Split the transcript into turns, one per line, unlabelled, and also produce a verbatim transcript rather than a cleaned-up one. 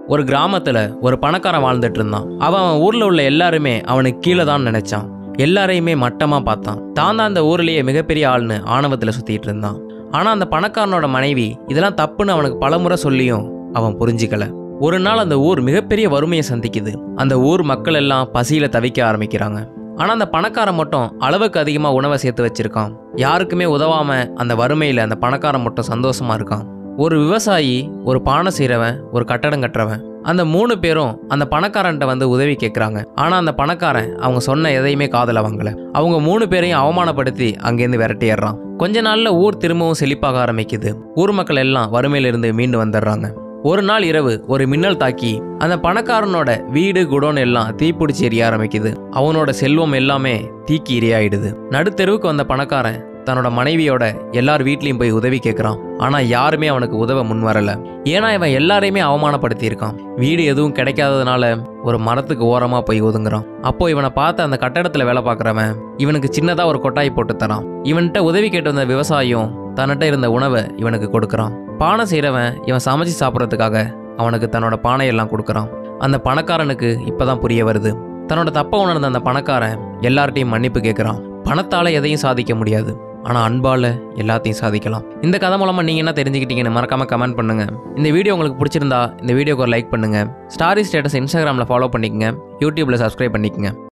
ஒரு கிராமத்துல ஒரு பணக்காரன் வாழ்ந்துட்டு இருந்தான். அவன் அவன் ஊர்ல உள்ள எல்லாருமே அவனுக்கு கீழே தான் நினைச்சான். எல்லாரையுமே மட்டமா பார்த்தான். தான் தான் அந்த ஊர்லயே மிகப்பெரிய ஆள்னு ஆணவத்துல சுத்திட்டு இருந்தான். ஆனா அந்த பணக்காரனோட மனைவி இதெல்லாம் தப்புன்னு அவனுக்கு பலமுறை சொல்லியும் அவன் புரிஞ்சிக்கல. ஒரு நாள் அந்த ஊர் மிகப்பெரிய வறுமையை சந்திக்குது. அந்த ஊர் மக்கள் எல்லாம் பசியில தவிக்க ஆரம்பிக்கிறாங்க. ஆனா அந்த பணக்காரன் மட்டும் அளவுக்கு அதிகமா உணவை சேர்த்து வச்சிருக்கான். யாருக்குமே உதவாம அந்த வறுமையில அந்த பணக்காரன் மட்டும் சந்தோஷமா இருக்கான். ஒரு விவசாயி, ஒரு பானை செய்றவன், ஒரு கட்டடம் கட்டுறவன், அந்த மூணு பேரும் அந்த பணக்காரன்ட்ட வந்து உதவி கேட்குறாங்க. ஆனா அந்த பணக்காரன் அவங்க சொன்ன எதையுமே காதுல வாங்கல. அவங்க மூணு பேரையும் அவமானப்படுத்தி அங்கேருந்து விரட்டிடுறான். கொஞ்ச நாள்ல ஊர் திரும்பவும் செழிப்பாக ஆரம்பிக்குது. ஊர் மக்கள் எல்லாம் வறுமையிலிருந்து மீண்டு வந்துடுறாங்க. ஒரு நாள் இரவு ஒரு மின்னல் தாக்கி அந்த பணக்காரனோட வீடு குடோன் எல்லாம் தீப்பிடிச்சி எரிய ஆரம்பிக்குது. அவனோட செல்வம் எல்லாமே தீக்கி இரையாயிடுது. நடுத்தெருவுக்கு வந்த பணக்காரன் தன்னோட மனைவியோட எல்லார் வீட்லயும் போய் உதவி கேட்கறான். ஆனா யாருமே அவனுக்கு உதவ முன் வரல. ஏன்னா இவன் எல்லாரையுமே அவமானப்படுத்தி இருக்கான். வீடு எதுவும் கிடைக்காததுனால ஒரு மரத்துக்கு ஓரமா போய் ஒதுங்குறான். அப்போ இவனை பார்த்து அந்த கட்டடத்துல வேலை பார்க்கறவன் இவனுக்கு சின்னதா ஒரு கொட்டாய் போட்டு தரான். இவன்கிட்ட உதவி கேட்டு வந்த விவசாயியும் தன்னிட்ட இருந்த உணவை இவனுக்கு கொடுக்கறான். பானை செய்றவன் இவன் சமைச்சு சாப்பிட்றதுக்காக அவனுக்கு தன்னோட பானையெல்லாம் கொடுக்கறான். அந்த பணக்காரனுக்கு இப்பதான் புரிய வருது. தன்னோட தப்ப உணர்ந்த அந்த பணக்காரன் எல்லார்ட்டையும் மன்னிப்பு கேட்கறான். பணத்தால எதையும் சாதிக்க முடியாது, ஆனா அன்பால எல்லாத்தையும் சாதிக்கலாம். இந்த கதை மூலமா நீங்க என்ன தெரிஞ்சுக்கிட்டீங்கன்னு மறக்காம கமெண்ட் பண்ணுங்க. இந்த வீடியோ உங்களுக்கு பிடிச்சிருந்தா இந்த வீடியோக்கு ஒரு லைக் பண்ணுங்க. ஸ்டாரிஷ் ஸ்டேட்டஸ் இன்ஸ்டாகிராம்ல ஃபாலோ பண்ணிக்கங்க. யூடியூப்ல சப்ஸ்கிரைப் பண்ணிக்கங்க.